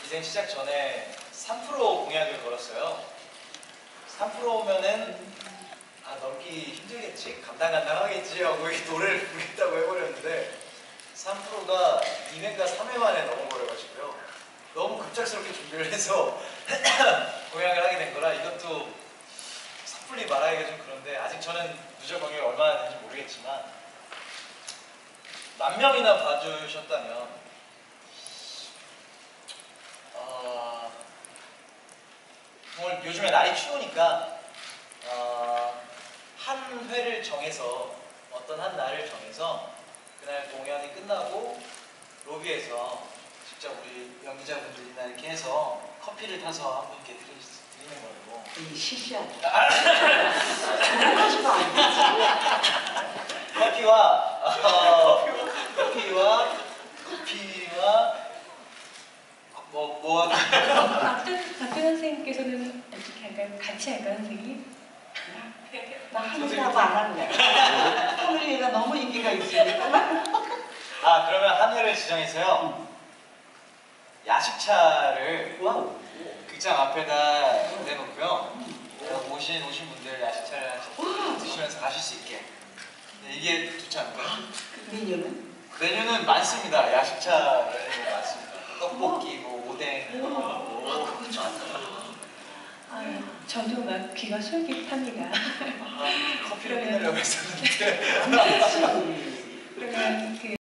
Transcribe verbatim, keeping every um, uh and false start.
기생 시작 전에 삼 퍼센트 공약을 걸었어요. 삼 퍼센트면은 아 넘기 힘들겠지, 간당간당하겠지 하고 이 노래를 부르겠다고 해버렸는데 삼 퍼센트가 이 회가 삼 회 만에 넘어버려가지고요. 너무 급작스럽게 준비를 해서 공약을 하게 된 거라 이것도 섣불리 말하기가 좀 그런데 아직 저는 누적 공약이 얼마나 되는지 모르겠지만 만 명이나 봐주셨다면 어, 오늘 요즘에 날이 추우니까 어, 한 회를 정해서 어떤 한 날을 정해서 그날 공연이 끝나고 로비에서 직접 우리 연기자분들이나 이렇게 해서 커피를 타서 한 분께 드리, 드리는 거고. 이 시시하다. 커피와 어, 커피와 커피와 뭐 뭐 하는 박준 박준 선생님께서는 어떻게 할까요? 같이 할까요, 선생님? 나 한우라고 안 할래. 오늘 얘가 너무 인기가 있으니까. 아 그러면 한 회를 지정해서요. 야식차를 와우. 극장 앞에다 내놓고요. 오신 오신 분들 야식차를 드시면서 가실 수 있게. 네, 이게 좋지 않을까요? 그 메뉴는? 메뉴는 많습니다. 야식차 메뉴는 많습니다. 떡볶이, 뭐 오뎅. 오, 그거 좋았어. 아, 저도 막 귀가 솔깃합니다. 아, 커피를 끊으려고 했었는데. 그러면 그